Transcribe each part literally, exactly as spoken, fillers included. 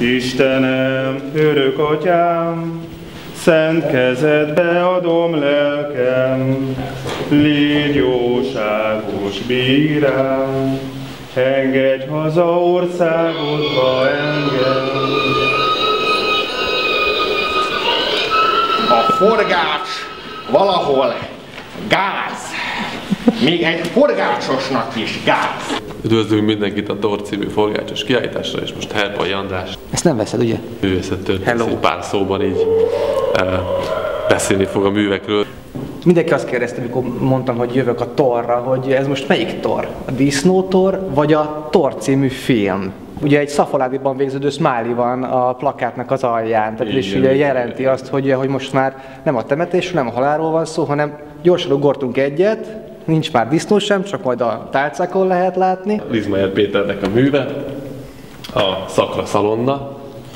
Istenem, örök atyám, szent kezedbe adom lelkem, légy jóságos bírám, engedj haza országodba engem. A forgács valahol gáz. Még egy forgácsosnak is gáz. Üdvözlünk mindenkit a Tor című forgácsos kiállításra, és most Herpai András. Ezt nem veszed, ugye? Művészettörténész egy pár szóban így e, beszélni fog a művekről. Mindenki azt kérdezte, amikor mondtam, hogy jövök a Torra, hogy ez most melyik Tor? A Disznótor, vagy a Tor című film? Ugye egy Szafaládiban végződő smiley van a plakátnak az alján, tehát is ugye jelenti azt, hogy, hogy most már nem a temetésről, nem a halálról van szó, hanem gyorsan ugortunk egyet, nincs már disznó sem, csak majd a tálcákon lehet látni. Lizmayer Péternek a műve, a Szakra Szalonna,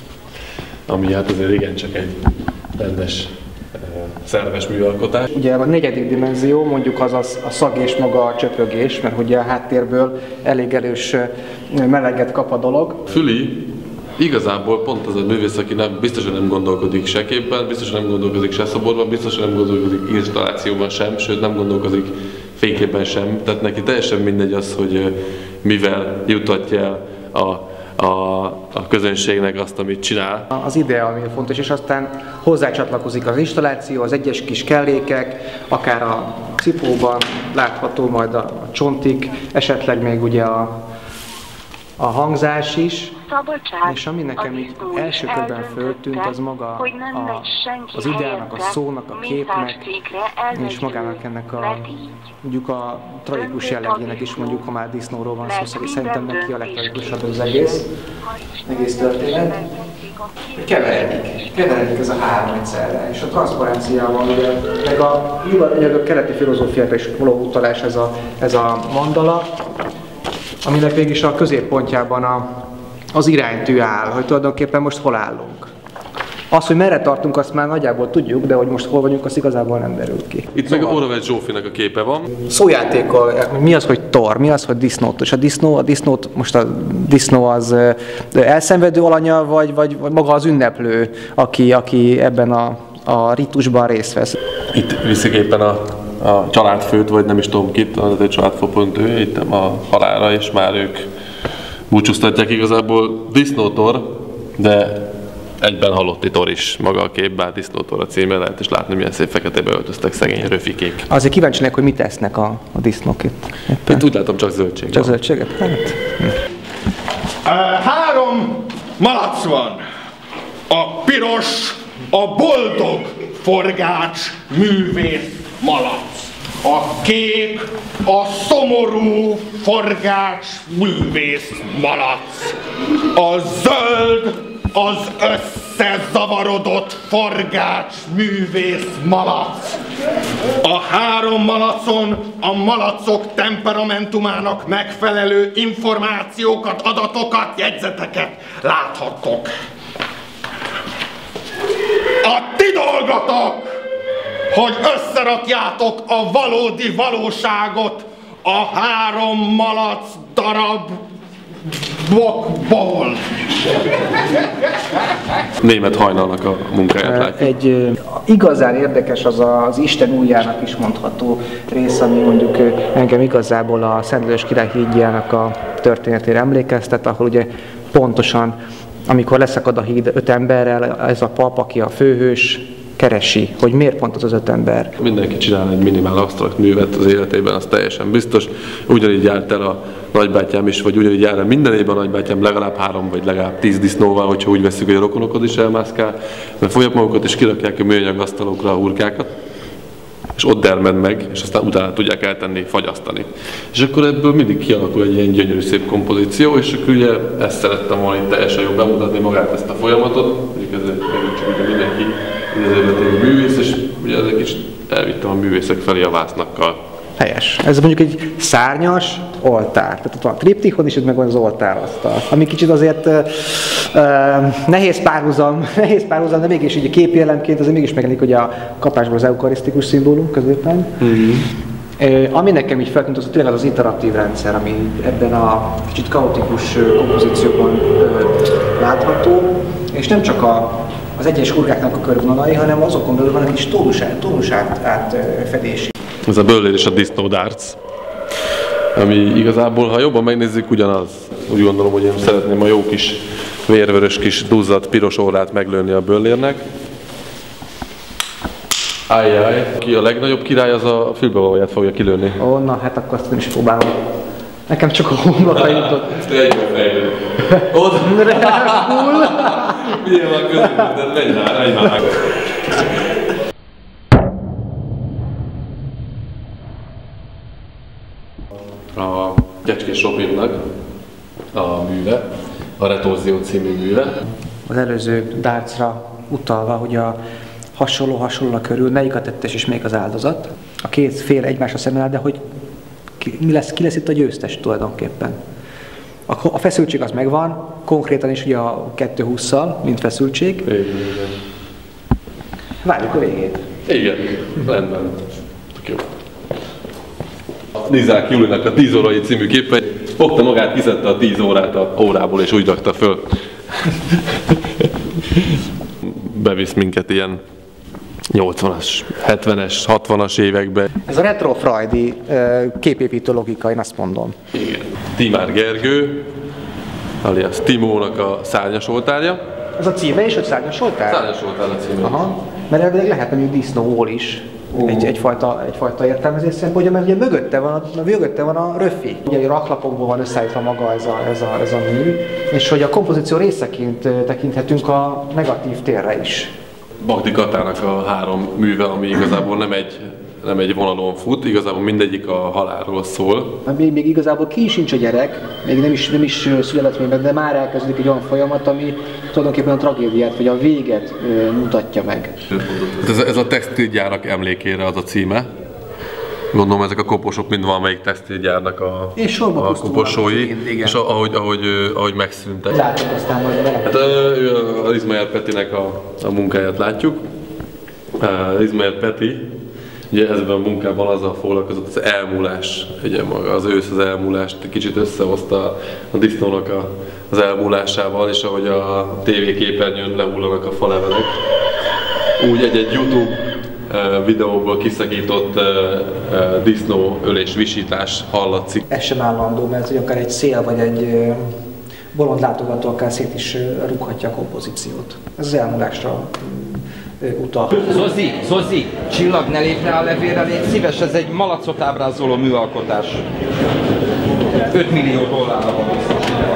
ami hát azért igencsak egy rendes, szerves műalkotás. Ugye a negyedik dimenzió, mondjuk az a szag és maga a csöpögés, mert ugye a háttérből elég erős meleget kap a dolog. Füli igazából pont az a művész, aki nem, biztosan nem gondolkodik se képben, biztosan nem gondolkodik se szoborban, biztosan nem gondolkodik installációban sem, sőt nem gondolkodik fényképpen sem. Tehát neki teljesen mindegy az, hogy mivel jutatja el a A, a közönségnek azt, amit csinál. Az idea, ami fontos, és aztán hozzácsatlakozik az installáció, az egyes kis kellékek, akár a cipóban látható majd a, a csontik, esetleg még ugye a, a hangzás is. Szabadság, és ami nekem így első körben föltűnt, az maga a, az ideának, a szónak, a képnek, és magának ennek a, mondjuk a tragikus jellegének is, mondjuk, ha már disznóról van szó, szerintem neki a legtragikusabb az egész, egész történet. Keveredik, keveredik ez a három egyszerre, és a transzparenciával, ugye, meg a, a keleti filozófiákra is való utalás ez a, ez a mandala, aminek végig a középpontjában a az iránytű áll, hogy tulajdonképpen most hol állunk. Az, hogy merre tartunk, azt már nagyjából tudjuk, de hogy most hol vagyunk, az igazából nem derült ki. Itt szóval meg a Oravec Zsófinak a képe van. Szójátékkal, mi az, hogy Tor, mi az, hogy disznót? És a disznó, a disznót, most a disznó az elszenvedő alanya, vagy, vagy, vagy maga az ünneplő, aki, aki ebben a, a ritusban részt vesz. Itt viszik éppen a, a családfőt, vagy nem is tudom kit, az egy családfő pont ő, itt a halálra, és már ők búcsúztatják igazából disznótor, de egyben halotti tor is maga a kép, bár disznótor a címe, lehet is látni, milyen szép feketébe öltöztek szegény röfikék. Azért kíváncsinak, hogy mit esznek a, a disznók itt. Itt úgy látom, csak zöldség. Csak zöldséget? Hát. Hm. Uh, három malac van. A piros, a boldog forgács művész malac. A kék, a szomorú forgács művész malac. A zöld, az összezavarodott forgács művész malac. A három malacon a malacok temperamentumának megfelelő információkat, adatokat, jegyzeteket láthattok. A ti dolgotok, hogy összerakjátok a valódi valóságot a három malac darab blokkból. Német Hajnalnak a munkáját látjuk. Egy igazán érdekes az az Isten ujjának is mondható rész, ami mondjuk engem igazából a Szent Lajos király hídjának a történetére emlékeztet, ahol ugye pontosan, amikor leszakad a híd öt emberrel, ez a pap, aki a főhős, keresi, hogy miért pont az az öt ember. Mindenki csinál egy minimál absztrakt művet az életében, az teljesen biztos. Ugyanígy járt el a nagybátyám is, vagy ugyanígy jár el minden évben a nagybátyám legalább három, vagy legalább tíz disznóval, hogyha úgy veszük, hogy a rokonokod is elmászkál, mert fogják magukat és kirakják a műanyag asztalokra a urkákat, és ott dermed meg, és aztán utána tudják eltenni, fagyasztani. És akkor ebből mindig kialakul egy ilyen gyönyörű szép kompozíció, és akkor ugye ezt szerettem volna itt teljesen jól bemutatni magát ezt a folyamatot, mondjuk ez csak ugye mindenki egy művész, és ugye ez egy kicsit elvittem a művészek felé a vásznakkal. Helyes. Ez mondjuk egy szárnyas oltár. Tehát ott van a triptikon, és itt meg van az oltárasztal. Ami kicsit azért uh, uh, nehéz párhuzam, nehéz párhuzam, de mégis így a képjelenként azért mégis megjelenik, hogy a kapásból az eukarisztikus szimbólum középen. Mm-hmm. Uh, ami nekem így feltűnt, az tényleg az az interaktív rendszer, ami ebben a kicsit kaotikus uh, kompozícióban uh, látható, és nem csak a, az egyes hurkáknak a körvonalai, hanem azokon belül vannak is tónus, tónus át, átfedési. Ez a böllér és a disznódárc, ami igazából, ha jobban megnézzük, ugyanaz. Úgy gondolom, hogy én szeretném a jó kis vérvörös kis duzzadt piros órát meglőni a böllérnek. Ajjaj, ki a legnagyobb király, az a fülbevalóját fogja kilőni. Ó, na hát akkor azt én is próbálom. Nekem csak a homlokra jutott. Egyben fejlő. Oda! Milyen van közben, de megy rá, megy rá. A Kecskés Robinnak a műve, a Retorzió című műve. Az előző dárcra utalva, hogy a hasonló-hasonló körül melyik a tettes és melyik az áldozat. A két fél egymásra szemben áll, de hogy ki, mi lesz, ki lesz itt a győztes tulajdonképpen. A, a feszültség az megvan, konkrétan is ugye a kettő hússzal, mint feszültség. Igen, igen. Várjuk a végét. Igen, rendben. Jó. Nizák Julinak a tíz órai című képe fogta magát, kiszedte a tíz órát a órából és úgy rakta föl. Bevisz minket ilyen nyolcvanas, hetvenes, hatvanas évekbe. Ez a retrofreudi képépítő logika, én azt mondom. Igen. Timár Gergő, alias Timónak a szárnyas oltárja. Ez a címe is, hogy szárnyas oltár? Szárnyas oltár a címe. Aha. Mert elvileg lehet mondjuk disznóól is. Uh. Egy, egyfajta, egyfajta értelmezés szempontja, mert ugye mögötte van, a, mögötte van a röfi. Ugye a raklapokból van összeállítva maga ez a, ez, a, ez a mű, és hogy a kompozíció részeként tekinthetünk a negatív térre is. Bagdi Katának a három műve, ami igazából nem egy, nem egy vonalon fut, igazából mindegyik a halálról szól. Még, még igazából ki sincs a gyerek, még nem is, nem is született még, de már elkezdődik egy olyan folyamat, ami tulajdonképpen a tragédiát, vagy a véget ö, mutatja meg. Ez, ez a textilgyárak emlékére az a címe. Gondolom ezek a koposok mind valamelyik textilgyárnak a, a koposói, és ahogy, ahogy, ahogy megszűntek. Látok aztán majd vele. Hát az Izmael Petinek a, a munkáját látjuk. Az Izmael Peti, ugye ezben a munkában azzal foglalkozott, az elmúlás, ugye maga az ősz az elmúlást kicsit összehozta a disznónak a, az elmúlásával, és ahogy a tévéképernyőn lehullanak a falevelek, úgy egy-egy YouTube videóból kiszakított uh, uh, disznóölés, visítás hallatszik. Ez sem állandó, mert hogy akár egy szél vagy egy uh, bolond látogató akár szét is uh, rúghatja a kompozíciót. Ez az elmúlásra uh, utal. Zozi, Zozi, csillag, ne lépj rá a levélre, légy szíves, ez egy malacot ábrázoló műalkotás. öt millió dollárra van biztosítva.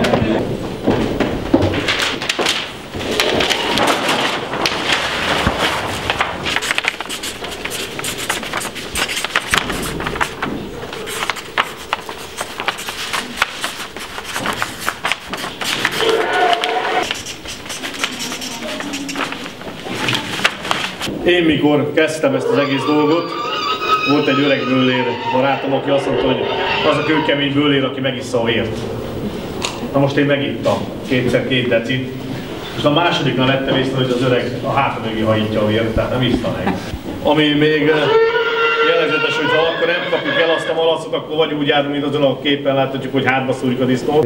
Én mikor kezdtem ezt az egész dolgot, volt egy öreg bőlér barátom, aki azt mondta, hogy az a kőkemény bőlér, aki megissza a vért. Na most én megittam kétszer két decit, és a másodiknál vettem észre, hogy az öreg a háta mögé hajítja a vért, tehát nem iszta meg. Ami még jellegzetes, hogy ha akkor nem kapjuk el azt a malacot, akkor vagy úgy járunk, mint azon a képen láthatjuk, hogy hátba szúrjuk a disznót.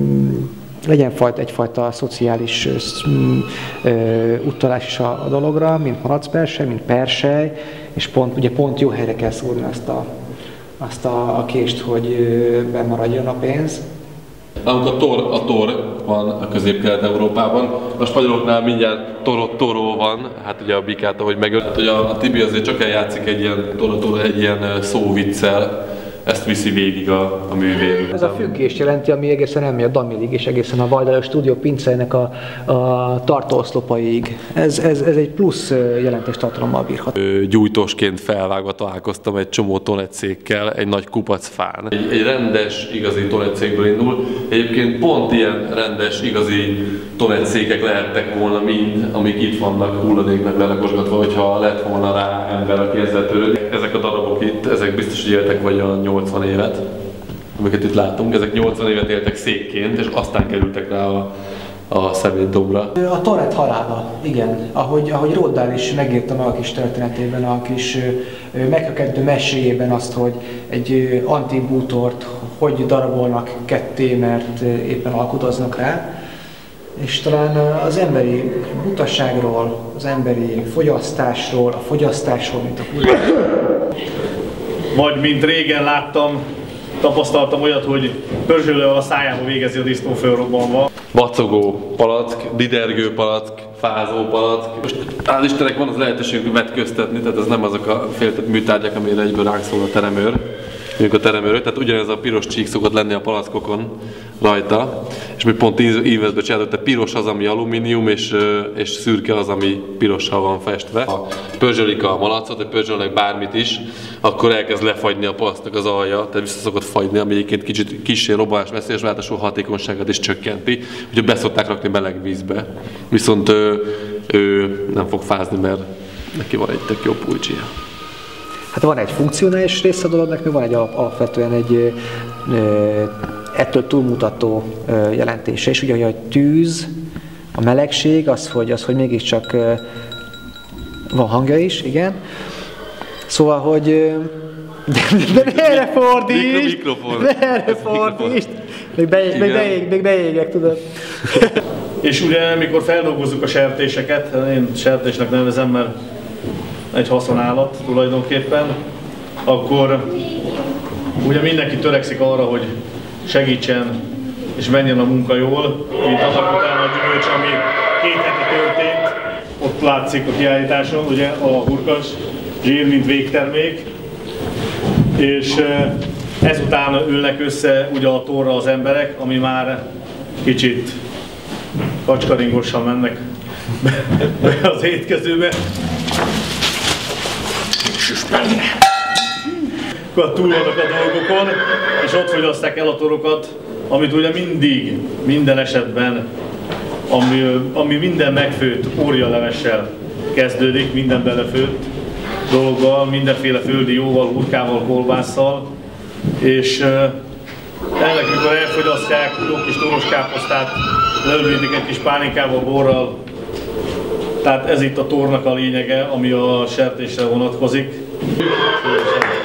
Legyen fajta, egyfajta szociális ö, ö, utalás is a, a dologra, mint malacpersely, mint persely, és pont, ugye pont jó helyre kell szúrni azt a, azt a, a kést, hogy ö, bemaradjon a pénz. Nálunk a tor, a tor van a Közép-Kelet-Európában, a spanyoloknál mindjárt toro, toró van, hát ugye a bikát, ahogy megölt. Hát, ugye a Tibi azért csak eljátszik egy ilyen toro, egy ilyen szóviccel, ezt viszi végig a, a művén. Ez a függést jelenti, ami egészen elmegy a Damilig, és egészen a Vajdalos Stúdió pincének a, a tartóoszlopaiig. Ez, ez, ez egy plusz jelentős tartalommal bírhat. Gyújtósként felvágva találkoztam egy csomó tonetszékkel, egy nagy kupacfán. Egy, egy rendes, igazi tonetszékből indul. Egyébként pont ilyen rendes, igazi tonetszékek lehettek volna mind, amik itt vannak hulladéknak lerakosgatva, hogyha lett volna rá ember, aki ezzel törődik. Ezek a darabok itt, ezek biztos, hogy éltek vagy a nyolcvan évet, amiket itt látunk. Ezek nyolcvan évet éltek székként, és aztán kerültek rá a, a szemétdombra. A Toret halála, igen. Ahogy, ahogy Roald is megírta meg a kis történetében, a kis meghökkentő meséjében azt, hogy egy antik bútort hogy darabolnak ketté, mert éppen alkudoznak rá. és talán az emberi butaságról, az emberi fogyasztásról, a fogyasztásról, mint a kultúráról. Vagy mint régen láttam, tapasztaltam olyat, hogy pörzsölővel a szájába végezi a disznó fölrobbanva. Vacogó palack, didergő palack, fázó palack. Most hál' Istennek van az lehetőségük vetköztetni, tehát ez nem azok a féltett műtárgyak, amire egyből ránk szól a teremőr. Mondjuk a teremőrök, tehát ugyanez a piros csík szokott lenni a palackokon rajta, és mi pont ívezbe csináltuk, tehát piros az, ami alumínium, és, és szürke az, ami pirossal van festve. Ha pörzsölik a malacot, vagy pörzsölnek bármit is, akkor elkezd lefagyni a palasztnak az alja, tehát vissza szokott fagyni, ami egyébként kicsit kissé robbanás veszélyes, változó hatékonyságát is csökkenti, úgyhogy be szokták rakni meleg vízbe. Viszont ő, ő nem fog fázni, mert neki van egy tök jó pulcsia. Hát van egy funkcionális része a dolognak, meg van egy alapvetően egy ö, ettől túlmutató ö, jelentése is, ugye, hogy a tűz, a melegség, az, hogy, az, hogy mégiscsak ö, van hangja is, igen. Szóval, hogy ö, de, de, de erre fordítsd! De erre fordítsd! Még, beég, még, beég, még beégek, tudod. És ugye, mikor feldolgozzuk a sertéseket, én sertésnek nevezem, mert egy haszonállat tulajdonképpen, akkor ugye mindenki törekszik arra, hogy segítsen és menjen a munka jól, mint annak után a gyümölcs, ami két heti történt, ott látszik a kiállításon, ugye a hurkas zsír, mint végtermék, és ezután ülnek össze ugye a torra az emberek, ami már kicsit kacskaringosan mennek be az étkezőbe. Akkor túl vannak a dolgokon, és ott fogyasztják el a torokat, amit ugye mindig, minden esetben, ami, ami minden megfőtt órialevessel kezdődik, minden belefőtt dologgal, mindenféle földi jóval, hurkával, kolbásszal, és uh, ennek, mikor elfogyasztják, jó kis toros káposztát, leülítik egy kis pálinkával, borral. Tehát ez itt a tornak a lényege, ami a sertésre vonatkozik.